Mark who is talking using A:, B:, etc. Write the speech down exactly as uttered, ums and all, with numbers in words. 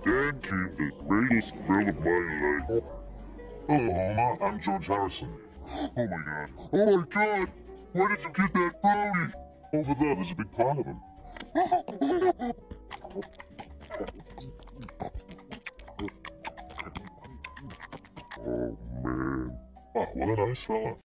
A: Then came the greatest thrill of my life. Hello, Homer. I'm George Harrison. Oh my god. Oh my god! Where did you get that brownie? Over there, there's a big pile of them. Oh man. Oh, what a nice fella.